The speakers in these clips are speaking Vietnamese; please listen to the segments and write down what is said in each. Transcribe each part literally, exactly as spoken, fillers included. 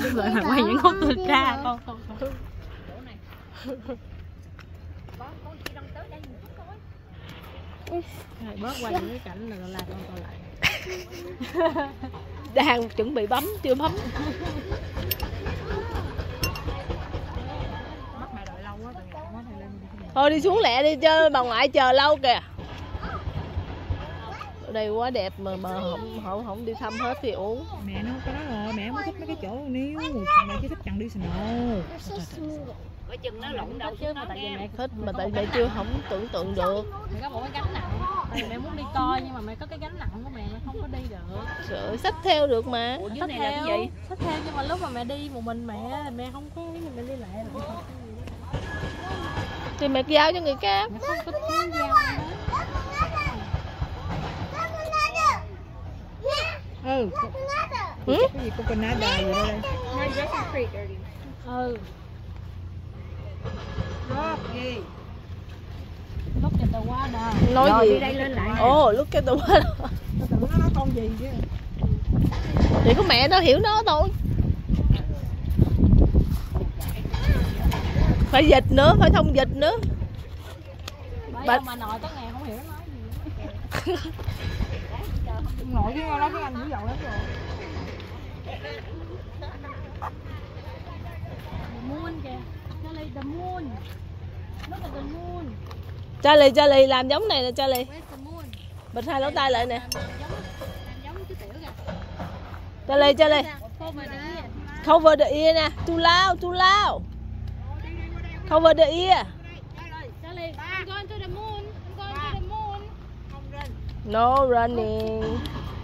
Rồi mà quay những con tôi ra con con con. Rồi bớt qua những cái cảnh là la con coi lại. Đang chuẩn bị bấm chưa bấm. Thôi đi xuống lẹ đi chứ bà ngoại chờ lâu kìa. Ở đây quá đẹp mà mà không không không đi thăm hết thì uống. Mẹ nó có đó rồi, mẹ mới thích mấy cái chỗ níu, mẹ chỉ thích chặn đi snow. Cái chân nó lộn đâu chứ mà tại vì mẹ Thích mà tại mẹ chưa không tưởng tượng được. Mẹ có một cái gánh nặng, tại vì mẹ muốn đi coi nhưng mà mẹ có cái gánh nặng của mẹ mẹ không có đi được. Sợ xách theo được mà. Ủa, xách theo, gì? Xách theo nhưng mà lúc mà mẹ đi một mình mẹ mẹ không có mẹ đi lại lại. Thì mẹ giao cho người khác. Mẹ không có tiếng giao. Ừ. Ừ? Cái gì coconut đài gì đây? Ừ. Look at the water. Nói rồi, gì? Đi đây lên lại. Ồ, oh, look at the water. Tôi tưởng nó nói con gì chứ. Thì có mẹ nó hiểu nó thôi. Phải dịch nữa, phải thông dịch nữa. Bởi bà... mà nội tới ngày không hiểu nói gì. Nội chứ nói tiếng Anh dữ dội lắm rồi. The moon kìa. Charlie, the moon. Look at the moon. Charlie, Charlie làm giống này nè Charlie. Where's the moon? Bịt hai lỗ tai lại nè. Làm giống chú tiểu kìa. Charlie, Charlie. Cover the ear. Cover the ear nè. Too loud, too loud. Cover the ear. Charlie, I'm going to the moon. I'm going to the moon. No running.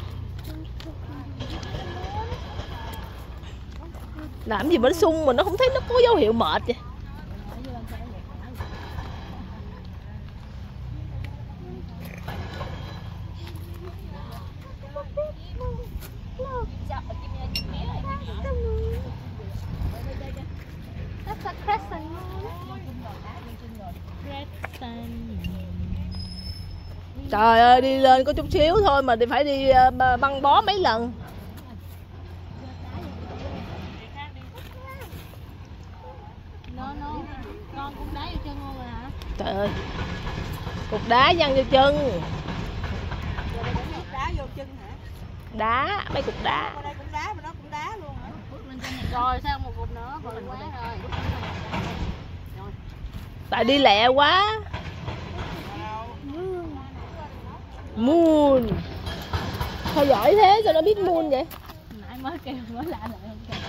Làm gì mà nó sung mà nó không thấy nó có dấu hiệu mệt vậy. That's a crescent moon. Crescent. Trời ơi, đi lên có chút xíu thôi mà thì phải đi băng bó mấy lần. No, no. Con cũng đá vô chân luôn rồi hả? Trời ơi, cục đá văng vô chân. Đá vô chân hả? Đá, mấy cục đá. Ở đây cũng đá mà nó cũng đá luôn hả? Rồi sao một cục nữa? Còn mình quá rồi. Tại đi lẹ quá. Moon. Sao giỏi thế, sao nó biết moon vậy? Nãy mới kêu mới lạ lại không kêu.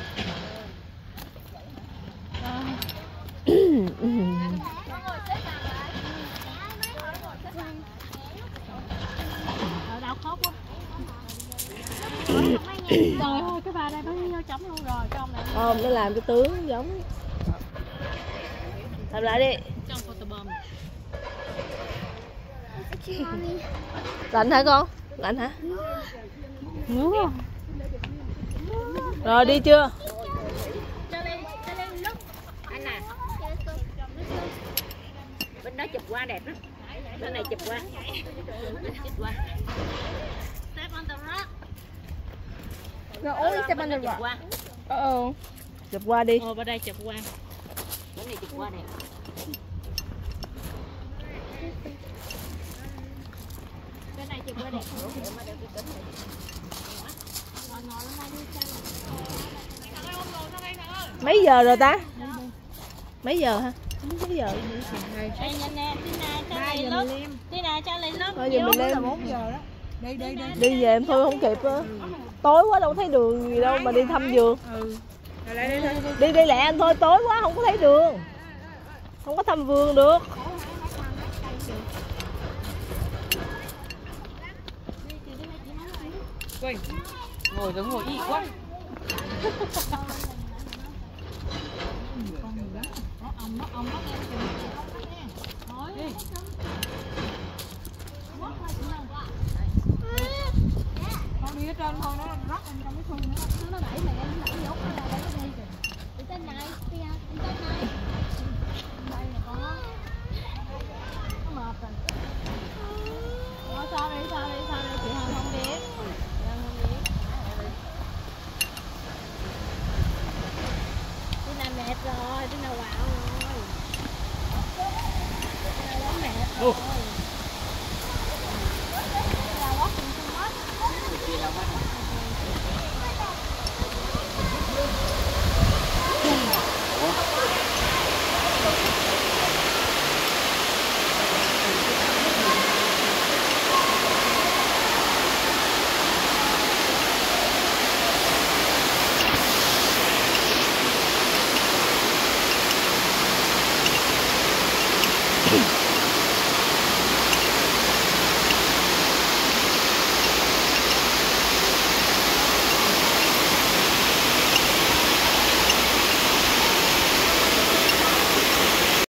Ở đâu khóc quá. Trời ơi, cái bà này nó vô chấm luôn rồi, cái ông này. Không, nó làm cái tướng giống. Làm lại đi. Trong photobomb. Lạnh hả con? Lạnh hả? Ngứa không? Rồi đi chưa? Anh à. Bên đó chụp qua đẹp lắm. Bên này chụp qua. Chụp qua. Step on the rock. No, only step on the rock. Uh-oh. Chụp qua đi. Ồ, bên đây chụp qua. Bên này chụp qua nè. Bên này chụp qua đẹp. Mấy giờ rồi ta? Mấy giờ hả? Mấy giờ? Ê nhanh nè, Tina cho này lớp. Tina cho này lớp. Thôi giờ mình lên bốn giờ đó. Đi đi đi. Đi về em thôi không kịp á. Tối quá đâu thấy đường gì đâu mà đi thăm vườn. Ừ. Đi đi lẹ anh thôi, tối quá không có thấy đường. Không có thăm vườn được. Quên. Ngồi giống ngồi y quá. Ông nó ông nó thôi. Con đi ở trên thôi nó rắc anh trong cái thùng nó nó đẩy mẹ nó đẩy dốt nó ra đây nó đi kìa. Đi trên này, đi à, đi trên này. Đây nè con. Nó mệt rồi. Nó sao đi, sao đi, sao đi, chị Hằng không biết. Hằng không biết. mệt rồi, đứa nào quạo rồi. Đứa nào mệt rồi. Đứa nào quá cùng không mất.